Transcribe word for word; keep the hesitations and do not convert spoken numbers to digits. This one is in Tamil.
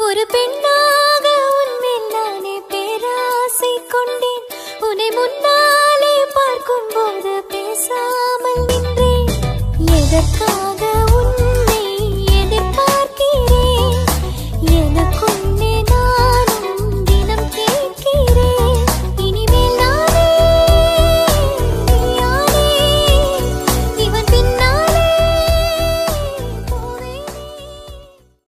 ஒரு பெண்ணாக உன்மேல் நானே பேராசை கொண்டேன். உன்னை முன்னா